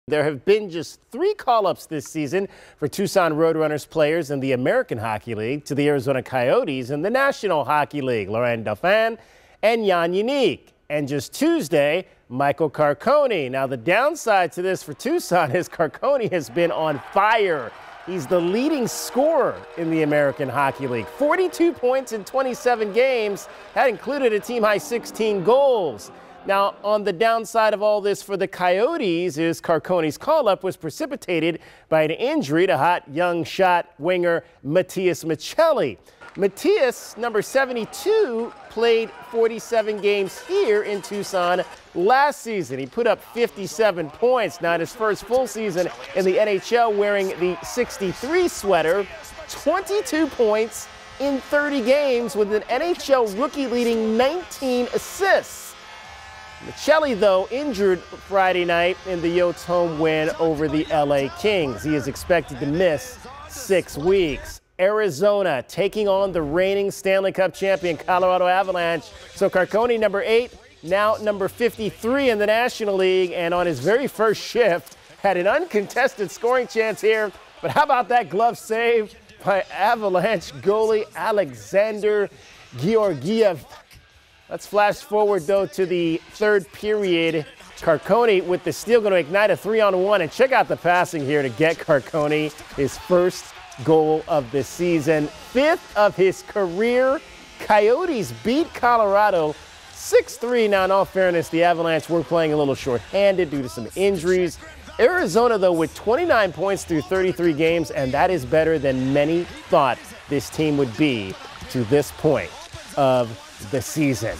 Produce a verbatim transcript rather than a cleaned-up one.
There have been just three call-ups this season for Tucson Roadrunners players in the American Hockey League to the Arizona Coyotes in the National Hockey League, Laurent Dauphin and Jan Unique. And just Tuesday, Michael Carcone. Now, the downside to this for Tucson is Carcone has been on fire. He's the leading scorer in the American Hockey League. forty-two points in twenty-seven games. That included a team-high sixteen goals. Now, on the downside of all this for the Coyotes is Carcone's call-up was precipitated by an injury to hot young shot winger Matias Maccelli. Matias, number seventy-two, played forty-seven games here in Tucson last season. He put up fifty-seven points. Now, in his first full season in the N H L wearing the sixty-three sweater, twenty-two points in thirty games with an N H L rookie leading nineteen assists. Maccelli, though, injured Friday night in the Yotes' home win over the L A Kings. He is expected to miss six weeks. Arizona taking on the reigning Stanley Cup champion Colorado Avalanche. So Carcone, number eight, now number fifty-three in the National League, and on his very first shift, had an uncontested scoring chance here. But how about that glove save by Avalanche goalie Alexander Georgiev? Let's flash forward, though, to the third period. Carcone with the steal going to ignite a three-on-one. And check out the passing here to get Carcone his first goal of the season. Fifth of his career. Coyotes beat Colorado six three. Now, in all fairness, the Avalanche were playing a little short-handed due to some injuries. Arizona, though, with twenty-nine points through thirty-three games, and that is better than many thought this team would be to this point of the season.